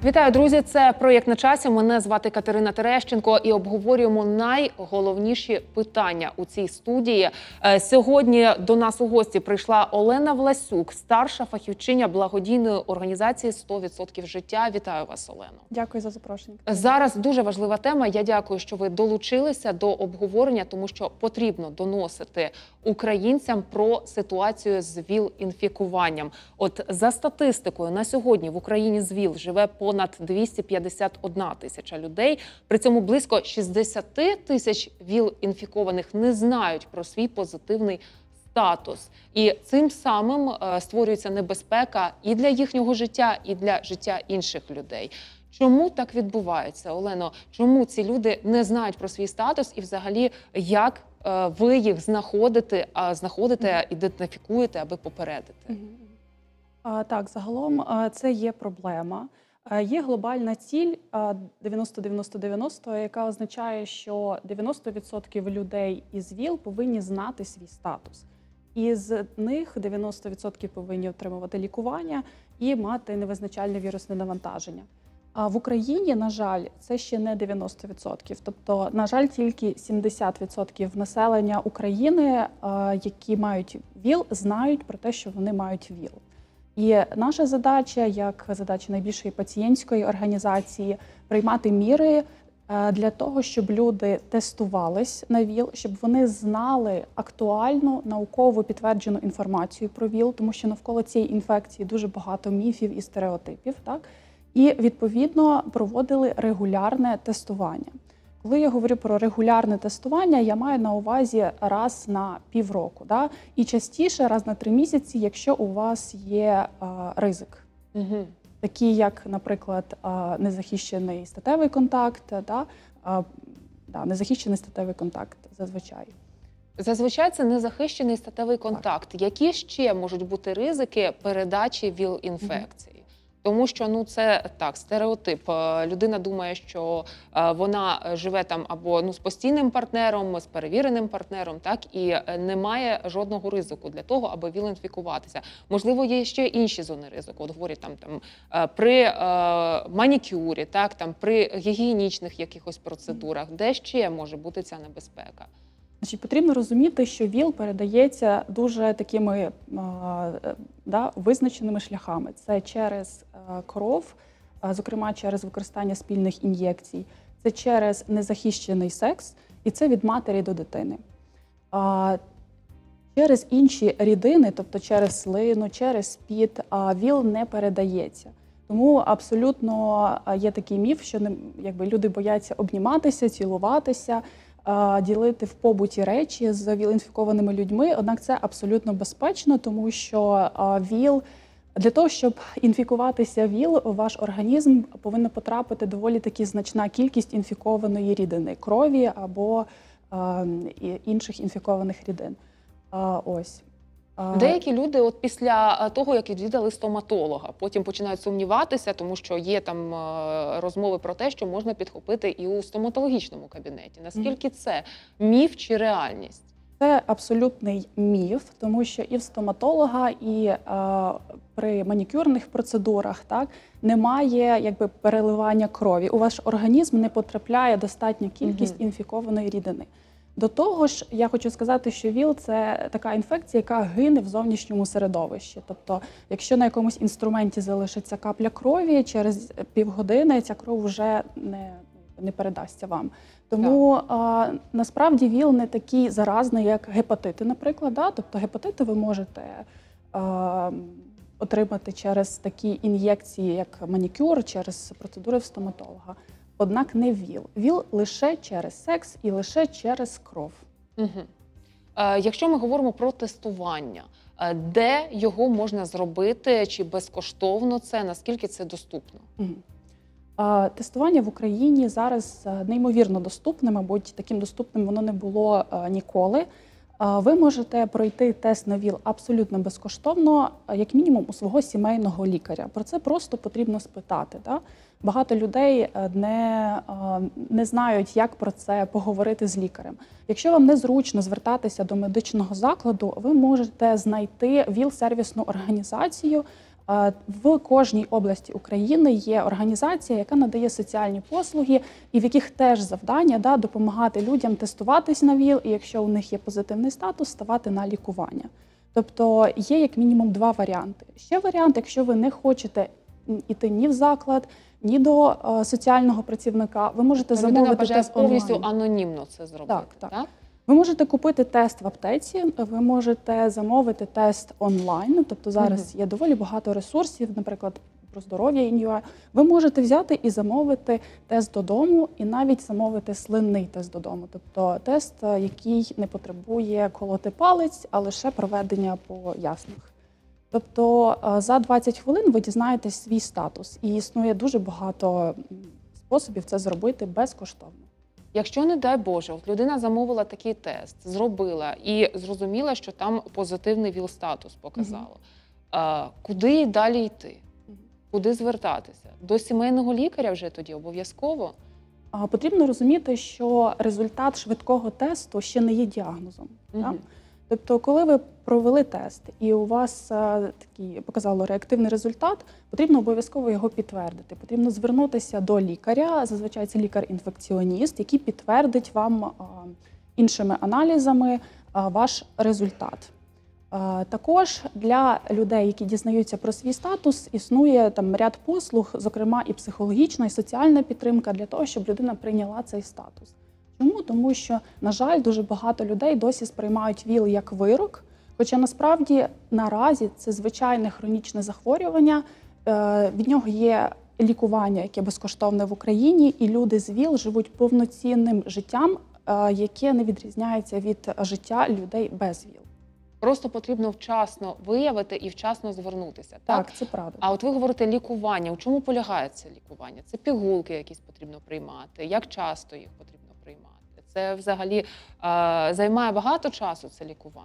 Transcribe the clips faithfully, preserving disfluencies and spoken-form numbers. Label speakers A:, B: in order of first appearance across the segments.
A: Вітаю, друзі! Це «Проєкт на часі». Мене звати Катерина Терещенко і обговорюємо найголовніші питання у цій студії. Сьогодні до нас у гості прийшла Олена Власюк, старша фахівчиня благодійної організації «сто відсотків життя». Вітаю вас, Олено.
B: Дякую за запрошення.
A: Зараз дуже важлива тема. Я дякую, що ви долучилися до обговорення, тому що потрібно доносити українцям про ситуацію з ВІЛ-інфікуванням. От за статистикою, на сьогодні в Україні з ВІЛ живе понад двісті п'ятдесят одна тисяча людей. При цьому близько шістдесят тисяч ВІЛ-інфікованих не знають про свій позитивний статус. І цим самим створюється небезпека і для їхнього життя, і для життя інших людей. Чому так відбувається, Олено? Чому ці люди не знають про свій статус і взагалі як ви їх знаходите, знаходите, ідентифікуєте, аби попередити?
B: Так, загалом це є проблема. Є глобальна ціль дев'яносто дев'яносто дев'яносто, яка означає, що дев'яносто відсотків людей із ВІЛ повинні знати свій статус. Із них дев'яносто відсотків повинні отримувати лікування і мати невизначальне вірусне навантаження. А в Україні, на жаль, це ще не дев'яносто відсотків. Тобто, на жаль, тільки сімдесят відсотків населення України, які мають ВІЛ, знають про те, що вони мають ВІЛ. І наша задача, як задача найбільшої пацієнтської організації, приймати міри для того, щоб люди тестувались на ВІЛ, щоб вони знали актуальну, науково підтверджену інформацію про ВІЛ, тому що навколо цієї інфекції дуже багато міфів і стереотипів, так? І, відповідно, проводили регулярне тестування. Коли я говорю про регулярне тестування, я маю на увазі раз на півроку. Да? І частіше раз на три місяці, якщо у вас є а, ризик. Угу. Такі, як, наприклад, а, незахищений статевий контакт, да? а, да, незахищений статевий контакт зазвичай.
A: Зазвичай це незахищений статевий контакт. Так. Які ще можуть бути ризики передачі ВІЛ-інфекції? Угу. Тому що ну це так, стереотип. Людина думає, що вона живе там або ну з постійним партнером, з перевіреним партнером, так і немає жодного ризику для того, аби ВІЛ-інфікуватися. Можливо, є ще інші зони ризику. От говорять там там при е, манікюрі, так там при гігієнічних якихось процедурах, де ще може бути ця небезпека.
B: Значить, потрібно розуміти, що ВІЛ передається дуже такими да, визначеними шляхами. Це через кров, зокрема через використання спільних ін'єкцій, це через незахищений секс і це від матері до дитини. Через інші рідини, тобто через слину, через піт, ВІЛ не передається. Тому абсолютно є такий міф, що якби, люди бояться обніматися, цілуватися, ділити в побуті речі з ВІЛ-інфікованими людьми, однак це абсолютно безпечно, тому що ВІЛ, для того, щоб інфікуватися ВІЛ, у ваш організм повинна потрапити доволі таки значна кількість інфікованої рідини, крові або а, інших інфікованих рідин. А, ось.
A: Деякі люди от після того, як відвідали стоматолога, потім починають сумніватися, тому що є там розмови про те, що можна підхопити і у стоматологічному кабінеті. Наскільки це міф чи реальність?
B: Це абсолютний міф, тому що і в стоматолога, і е, при манікюрних процедурах так, немає якби, переливання крові. У ваш організм не потрапляє достатня кількість угу. інфікованої рідини. До того ж, я хочу сказати, що ВІЛ – це така інфекція, яка гине в зовнішньому середовищі. Тобто, якщо на якомусь інструменті залишиться капля крові, через півгодини ця кров вже не, не передасться вам. Тому а, насправді ВІЛ не такий заразний, як гепатити, наприклад. Да? Тобто гепатити ви можете а, отримати через такі ін'єкції, як манікюр, через процедури в стоматолога. Однак не ВІЛ. ВІЛ лише через секс і лише через кров.
A: Угу. Е, якщо ми говоримо про тестування, е, де його можна зробити, чи безкоштовно це, наскільки це доступно?
B: Угу. Е, тестування в Україні зараз неймовірно доступне, мабуть, таким доступним воно не було е, ніколи. Е, ви можете пройти тест на ВІЛ абсолютно безкоштовно, як мінімум у свого сімейного лікаря. Про це просто потрібно спитати. Да? Багато людей не, не знають, як про це поговорити з лікарем. Якщо вам незручно звертатися до медичного закладу, ви можете знайти ВІЛ-сервісну організацію, В кожній області України є організація, яка надає соціальні послуги, і в яких теж завдання да, допомагати людям тестуватись на ВІЛ, і якщо у них є позитивний статус, ставати на лікування. Тобто є як мінімум два варіанти. Ще варіант, якщо ви не хочете йти ні в заклад, ні до е, соціального працівника, ви можете
A: Людина
B: замовити
A: бажає
B: тест онлайн.
A: повністю анонімно це зробити.
B: Так, так.
A: так?
B: Ви можете купити тест в аптеці, ви можете замовити тест онлайн, тобто зараз є доволі багато ресурсів, наприклад, про здоров'я точка ін ю а. Ви можете взяти і замовити тест додому, і навіть замовити слинний тест додому, тобто тест, який не потребує колоти палець, а лише проведення по яснах. Тобто за двадцять хвилин ви дізнаєтесь свій статус, і існує дуже багато способів це зробити безкоштовно.
A: Якщо, не дай Боже, от людина замовила такий тест, зробила і зрозуміла, що там позитивний ВІЛ-статус показало, а, куди їй далі йти? Куди звертатися? До сімейного лікаря вже тоді обов'язково?
B: А, потрібно розуміти, що результат швидкого тесту ще не є діагнозом.
A: Угу.
B: Так? Тобто, коли ви провели тест і у вас а, такий показало реактивний результат, потрібно обов'язково його підтвердити. Потрібно звернутися до лікаря, зазвичай це лікар-інфекціоніст, який підтвердить вам а, іншими аналізами а, ваш результат. А, також для людей, які дізнаються про свій статус, існує там ряд послуг, зокрема і психологічна, і соціальна підтримка для того, щоб людина прийняла цей статус. Чому? Тому що, на жаль, дуже багато людей досі сприймають ВІЛ як вирок, хоча насправді наразі це звичайне хронічне захворювання, від нього є лікування, яке безкоштовне в Україні, і люди з ВІЛ живуть повноцінним життям, яке не відрізняється від життя людей без ВІЛ.
A: Просто потрібно вчасно виявити і вчасно звернутися. Так,
B: так це правда.
A: А от ви говорите лікування. У чому полягає це лікування? Це пігулки якісь потрібно приймати? Як часто їх потрібно приймати? Це взагалі е, займає багато часу, це лікування?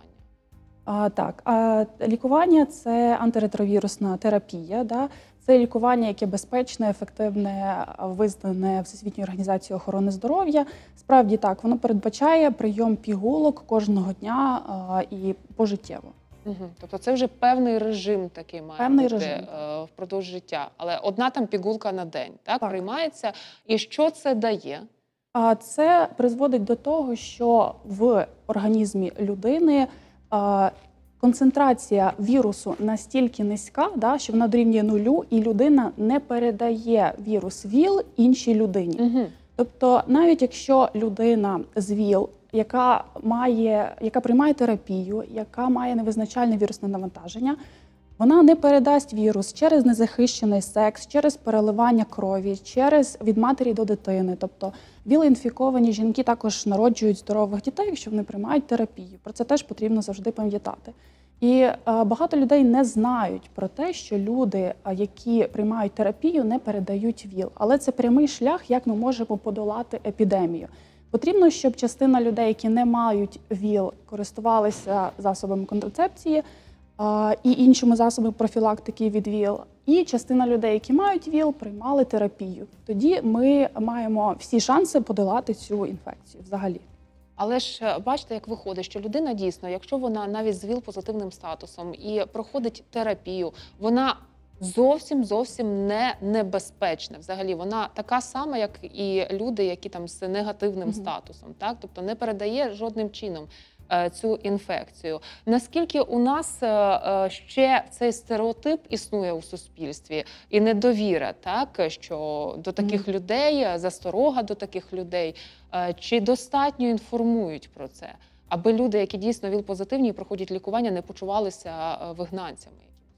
B: А, так, а, лікування – це антиретровірусна терапія. Да? Це лікування, яке безпечне, ефективне, визнане Всесвітньою організацією охорони здоров'я. Справді так, воно передбачає прийом пігулок кожного дня а, і пожиттєво.
A: Угу. Тобто це вже певний режим такий має
B: певний
A: бути
B: режим.
A: Е, впродовж життя. Але одна там пігулка на день, так,
B: так,
A: приймається. І що це дає?
B: А, це призводить до того, що в організмі людини а, концентрація вірусу настільки низька, да, що вона дорівнює нулю, і людина не передає вірус ВІЛ іншій людині.
A: Угу.
B: Тобто, навіть якщо людина з ВІЛ, яка має, яка приймає терапію, яка має невизначальне вірусне навантаження, вона не передасть вірус через незахищений секс, через переливання крові, через від матері до дитини. Тобто ВІЛ-інфіковані жінки також народжують здорових дітей, якщо вони приймають терапію. Про це теж потрібно завжди пам'ятати. І е, багато людей не знають про те, що люди, які приймають терапію, не передають ВІЛ. Але це прямий шлях, як ми можемо подолати епідемію. Потрібно, щоб частина людей, які не мають ВІЛ, користувалися засобами контрацепції е, і іншими засобами профілактики від ВІЛ. І частина людей, які мають ВІЛ, приймали терапію. Тоді ми маємо всі шанси подолати цю інфекцію взагалі.
A: Але ж бачите, як виходить, що людина дійсно, якщо вона навіть з ВІЛ-позитивним статусом і проходить терапію, вона зовсім-зовсім не небезпечна. Взагалі, вона така сама, як і люди, які там з негативним mm-hmm. статусом, так? Тобто не передає жодним чином е, цю інфекцію. Наскільки у нас е, ще цей стереотип існує у суспільстві і недовіра, так? Що до таких mm-hmm. людей, засторога до таких людей, е, чи достатньо інформують про це, аби люди, які дійсно ВІЛ-позитивні і проходять лікування, не почувалися вигнанцями?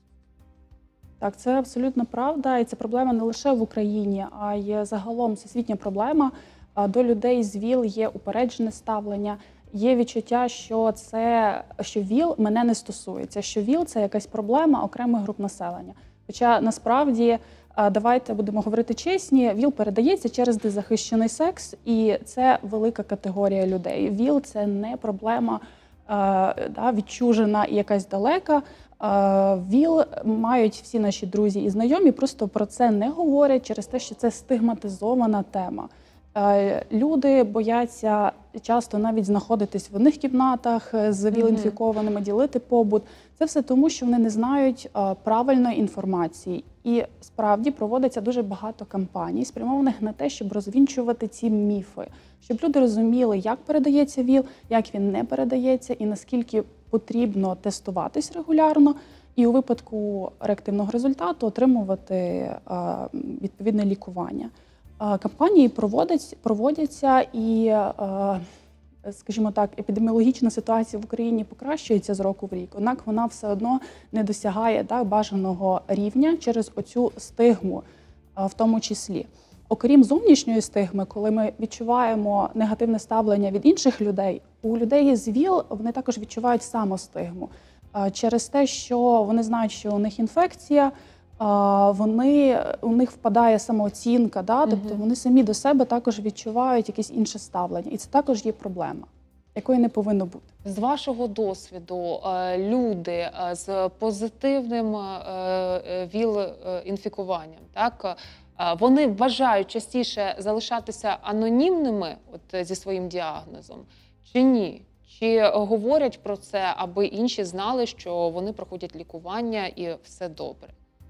B: Так, це абсолютно правда, і це проблема не лише в Україні, а й загалом всесвітня проблема. До людей з ВІЛ є упереджене ставлення, є відчуття, що це, що ВІЛ мене не стосується, що ВІЛ – це якась проблема окремих груп населення. Хоча насправді, давайте будемо говорити чесні, ВІЛ передається через незахищений секс, і це велика категорія людей. ВІЛ – це не проблема да, відчужена і якась далека. ВІЛ мають всі наші друзі і знайомі, просто про це не говорять через те, що це стигматизована тема. Люди бояться часто навіть знаходитись в одних кімнатах з ВІЛ-інфікованими, ділити побут. Це все тому, що вони не знають а, правильної інформації. І справді проводиться дуже багато кампаній, спрямованих на те, щоб розвінчувати ці міфи, щоб люди розуміли, як передається ВІЛ, як він не передається і наскільки потрібно тестуватись регулярно і у випадку реактивного результату отримувати а, відповідне лікування. А, кампанії проводять, проводяться і, а, скажімо так, епідеміологічна ситуація в Україні покращується з року в рік, однак вона все одно не досягає так, бажаного рівня через оцю стигму а, в тому числі. Окрім зовнішньої стигми, коли ми відчуваємо негативне ставлення від інших людей, у людей з ВІЛ вони також відчувають самостигму. Через те, що вони знають, що у них інфекція, вони, у них впадає самооцінка, да? Тобто вони самі до себе також відчувають якесь інше ставлення. І це також є проблема, якої не повинно бути.
A: З вашого досвіду, люди з позитивним ВІЛ-інфікуванням, так, вони бажають частіше залишатися анонімними от, зі своїм діагнозом чи ні? Чи говорять про це, аби інші знали, що вони проходять лікування і все добре?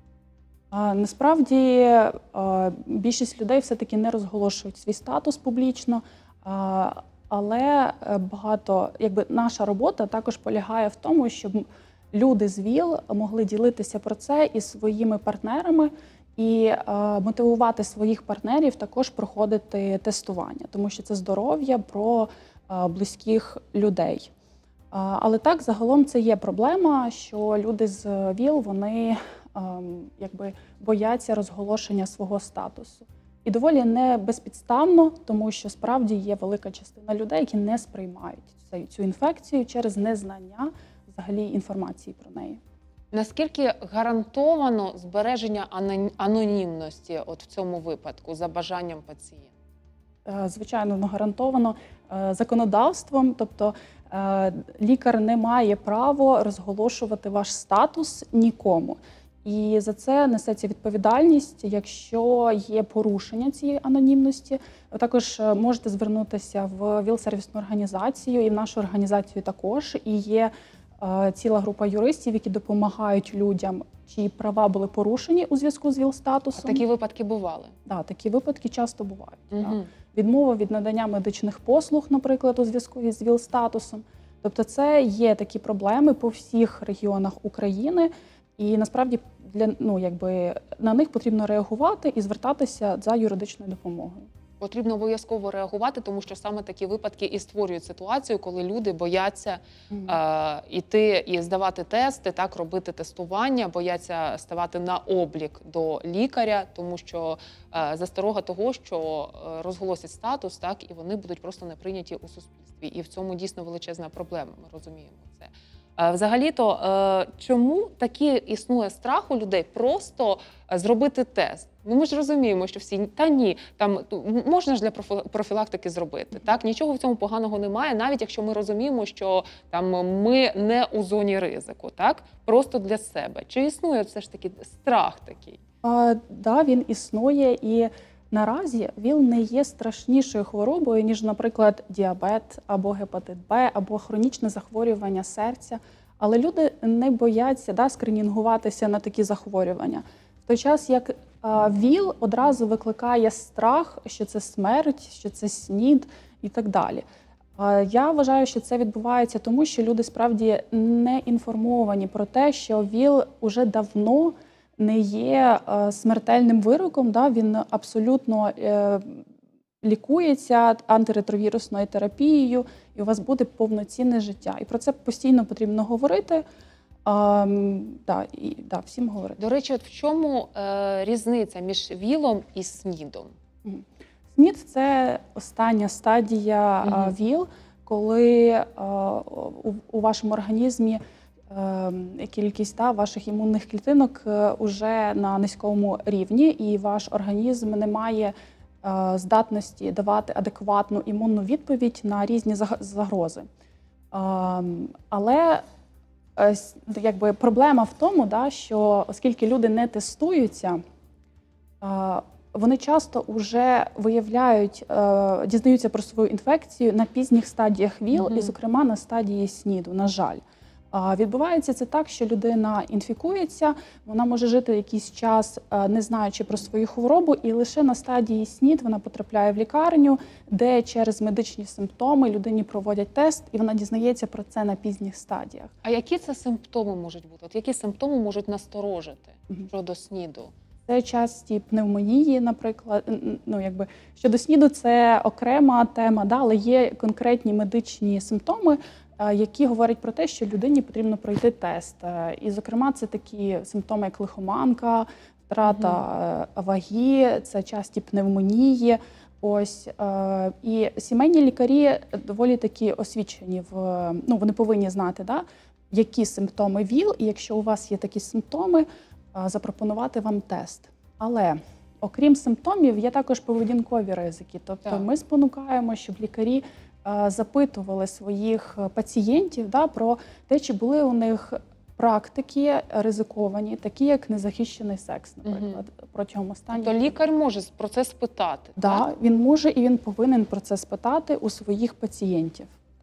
B: А, насправді а, більшість людей все-таки не розголошують свій статус публічно, а, але багато, якби наша робота також полягає в тому, щоб люди з ВІЛ могли ділитися про це із своїми партнерами і а, мотивувати своїх партнерів також проходити тестування, тому що це здоров'я про близьких людей. Але так, загалом це є проблема, що люди з ВІЛ, вони якби бояться розголошення свого статусу. І доволі не безпідставно, тому що справді є велика частина людей, які не сприймають цю інфекцію через незнання взагалі інформації про неї.
A: Наскільки гарантовано збереження анонімності от в цьому випадку за бажанням пацієнта?
B: Звичайно, гарантовано законодавством, тобто лікар не має права розголошувати ваш статус нікому. І за це несеться відповідальність, якщо є порушення цієї анонімності. Ви також можете звернутися в ВІЛ-сервісну організацію, і в нашу організацію також. І є ціла група юристів, які допомагають людям, чиї права були порушені у зв'язку з ВІЛ-статусом.
A: А такі випадки бували?
B: Так, да, такі випадки часто бувають.
A: Угу.
B: Так. Відмова від надання медичних послуг, наприклад, у зв'язку з ВІЛ-статусом. Тобто це є такі проблеми по всіх регіонах України, і насправді для, ну, якби, на них потрібно реагувати і звертатися за юридичною допомогою.
A: Потрібно обов'язково реагувати, тому що саме такі випадки і створюють ситуацію, коли люди бояться mm. е, йти і здавати тести, так, робити тестування, бояться ставати на облік до лікаря, тому що е, засторога того, що розголосять статус, так, і вони будуть просто не прийняті у суспільстві. І в цьому дійсно величезна проблема, ми розуміємо це. Взагалі-то, чому такий існує страх у людей просто зробити тест? Ну, ми ж розуміємо, що всі, та ні, там можна ж для профілактики зробити, так? Нічого в цьому поганого немає, навіть якщо ми розуміємо, що там ми не у зоні ризику, так? Просто для себе. Чи існує все ж таки страх такий?
B: Так, да, він існує, і наразі ВІЛ не є страшнішою хворобою, ніж, наприклад, діабет, або гепатит Б, або хронічне захворювання серця. Але люди не бояться, да, скринінгуватися на такі захворювання. В той час, як а, ВІЛ одразу викликає страх, що це смерть, що це СНІД і так далі. А, я вважаю, що це відбувається тому, що люди справді не інформовані про те, що ВІЛ уже давно не є е, смертельним вироком, да, він абсолютно е, лікується антиретровірусною терапією, і у вас буде повноцінне життя. І про це постійно потрібно говорити, е, да, і да, всім говорити.
A: До речі, от в чому е, різниця між ВІЛом і СНІДом?
B: СНІД – це остання стадія угу. ВІЛ, коли е, у, у вашому організмі кількість та, ваших імунних клітинок уже на низькому рівні, і ваш організм не має е, здатності давати адекватну імунну відповідь на різні загрози. Е, але е, якби, проблема в тому, да, що оскільки люди не тестуються, е, вони часто вже виявляють, е, дізнаються про свою інфекцію на пізніх стадіях ВІЛ, mm-hmm. і, зокрема, на стадії СНІДу, на жаль. А відбувається це так, що людина інфікується, вона може жити якийсь час, не знаючи про свою хворобу, і лише на стадії СНІД вона потрапляє в лікарню, де через медичні симптоми людині проводять тест, і вона дізнається про це на пізніх стадіях.
A: А які це симптоми можуть бути? От які симптоми можуть насторожити щодо СНІДу?
B: Це часті пневмонії, наприклад. Ну, якби щодо СНІДу це окрема тема, да, але є конкретні медичні симптоми, які говорять про те, що людині потрібно пройти тест. І, зокрема, це такі симптоми, як лихоманка, втрата угу. ваги, це часті пневмонії. Ось і сімейні лікарі доволі такі освічені в ну, вони повинні знати, да, які симптоми ВІЛ, і якщо у вас є такі симптоми, запропонувати вам тест. Але окрім симптомів, є також поведінкові ризики. Тобто так. ми спонукаємо, щоб лікарі запитували своїх пацієнтів, да, про те, чи були у них практики ризиковані, такі як незахищений секс, наприклад, угу. протягом останніх.
A: То лікар може про це спитати?
B: Да, так, він може і він повинен про це спитати у своїх пацієнтів.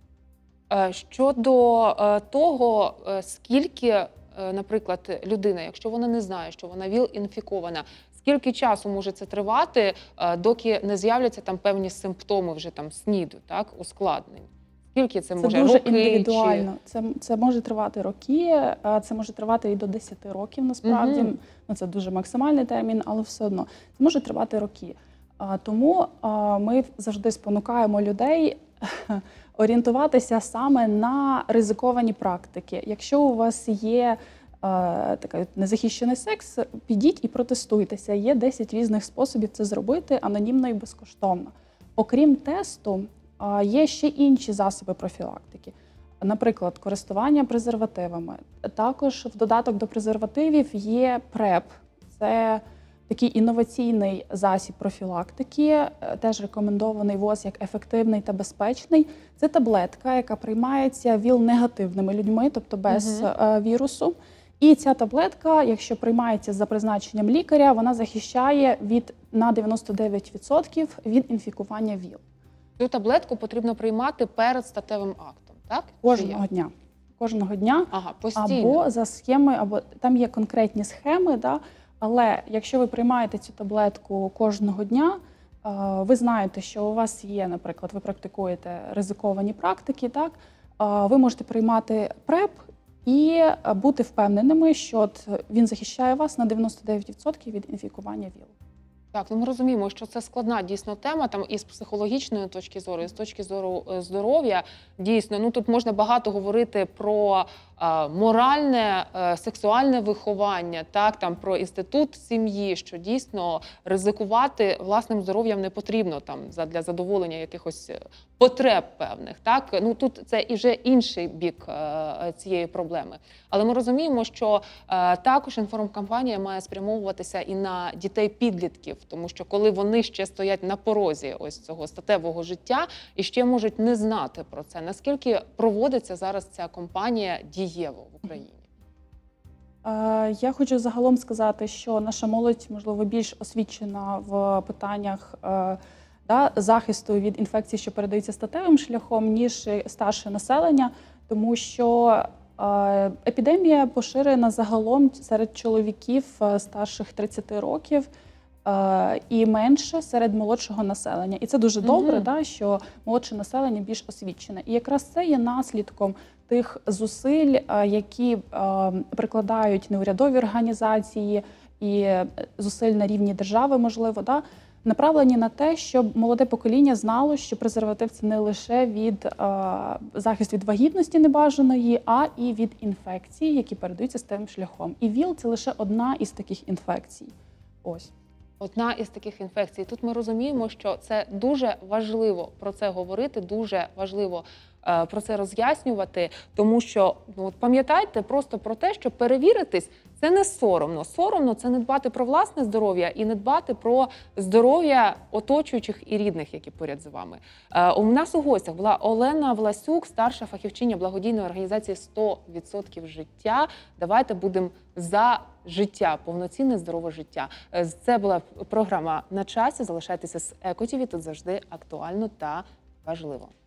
A: Щодо того, скільки, наприклад, людина, якщо вона не знає, що вона ВІЛ-інфікована, скільки часу може це тривати, доки не з'являться там певні симптоми вже там СНІДу, так, ускладнень? Скільки це, це може?
B: Це дуже
A: роки,
B: індивідуально.
A: Чи...
B: Це, це може тривати роки, це може тривати і до десяти років, насправді. Угу. Ну, це дуже максимальний термін, але все одно. Це може тривати роки. Тому ми завжди спонукаємо людей орієнтуватися саме на ризиковані практики. Якщо у вас є така незахищений секс, підіть і протестуйтеся. Є десять різних способів це зробити анонімно і безкоштовно. Окрім тесту, є ще інші засоби профілактики. Наприклад, користування презервативами. Також в додаток до презервативів є преп. Це такий інноваційний засіб профілактики, теж рекомендований ВОЗ як ефективний та безпечний. Це таблетка, яка приймається ВІЛ-негативними людьми, тобто без угу. вірусу. І ця таблетка, якщо приймається за призначенням лікаря, вона захищає від, на дев'яносто дев'ять відсотків від інфікування ВІЛ.
A: Цю таблетку потрібно приймати перед статевим актом, так?
B: Кожного дня. Кожного дня.
A: Ага, постійно.
B: Або за схемою, або там є конкретні схеми, да? Але якщо ви приймаєте цю таблетку кожного дня, ви знаєте, що у вас є, наприклад, ви практикуєте ризиковані практики, так? Ви можете приймати преп і бути впевненими, що він захищає вас на дев'яносто дев'ять відсотків від інфікування ВІЛ.
A: Так, ну ми розуміємо, що це складна дійсно тема, там і з психологічної точки зору, і з точки зору здоров'я. Дійсно, ну тут можна багато говорити про е, моральне, е, сексуальне виховання, так, там про інститут сім'ї, що дійсно ризикувати власним здоров'ям не потрібно там для задоволення якихось потреб певних. Так, ну тут це і вже інший бік е, цієї проблеми. Але ми розуміємо, що е, також інформкампанія має спрямовуватися і на дітей-підлітків, тому що коли вони ще стоять на порозі ось цього статевого життя і ще можуть не знати про це, наскільки проводиться зараз ця кампанія дієво в Україні?
B: Я хочу загалом сказати, що наша молодь, можливо, більш освічена в питаннях да, захисту від інфекцій, що передаються статевим шляхом, ніж старше населення, тому що епідемія поширена загалом серед чоловіків старших тридцяти років і менше серед молодшого населення. І це дуже добре, mm-hmm. да, що молодше населення більш освічене. І якраз це є наслідком тих зусиль, які прикладають неурядові організації і зусиль на рівні держави, можливо, да, направлені на те, щоб молоде покоління знало, що презерватив – це не лише від а, захист від вагітності небажаної, а і від інфекцій, які передаються статевим шляхом. І ВІЛ – це лише одна із таких інфекцій. Ось.
A: Одна із таких інфекцій. Тут ми розуміємо, що це дуже важливо про це говорити, дуже важливо е, про це роз'яснювати, тому що, ну, пам'ятайте просто про те, що перевіритись – це не соромно. Соромно – це не дбати про власне здоров'я і не дбати про здоров'я оточуючих і рідних, які поряд з вами. Е, у нас у гостях була Олена Власюк, старша фахівчиня благодійної організації сто відсотків життя. Давайте будемо за життя, повноцінне здорове життя. Це була програма «На часі». Залишайтеся з Еко ТІВІ, тут завжди актуально та важливо.